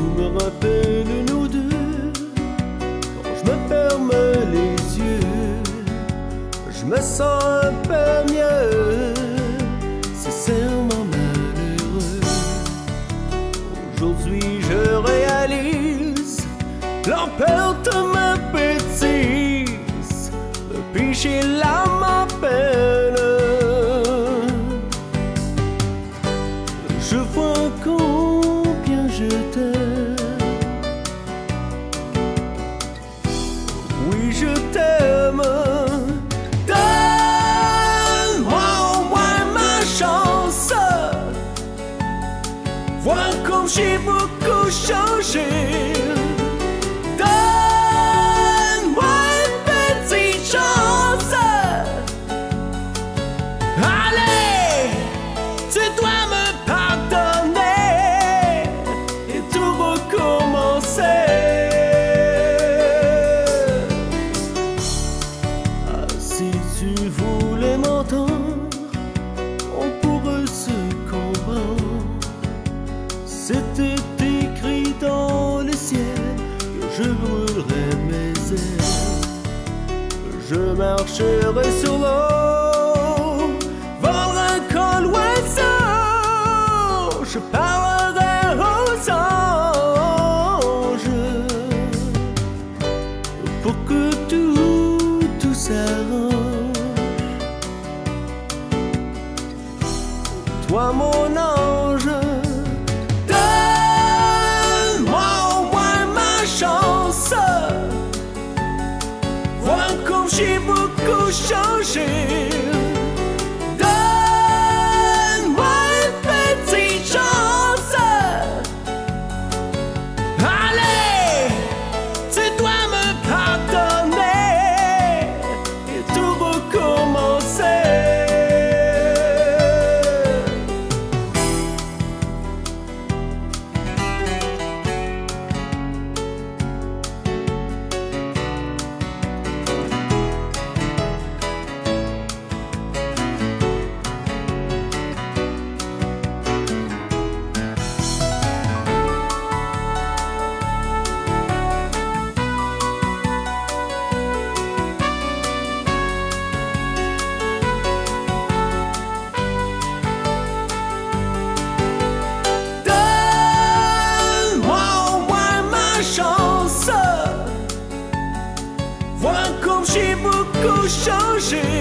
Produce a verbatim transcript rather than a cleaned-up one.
me rappelle nous deux. Quand je me ferme les yeux, je me sens un peu mieux. C'est serment malheureux. Aujourd'hui je réalise l'emporte me bêtise, le péché là m'appelle. Je vois combien je t'aime. Oui, je t'aime. Donne-moi au moins ma chance. Vois comme j'ai beaucoup changé. Donne-moi une petite chance. Allez, tu dois me pardonner et tout recommencer. Ah, si tu voulais m'entendre, on pourrait se comprendre. C'était écrit dans le ciel que je brûlerais mes ailes. Je marcherai sur l'eau, vendre un col oiseau. Je parlerai aux anges pour que tout, tout s'arrange. Toi mon ange, donne-moi au moins ma chance. Vois comme j'ai beaucoup changé. Donne-moi une petite chance. Allez, tu dois me pardonner et tout recommencer. Vois comme j'ai beaucoup changé.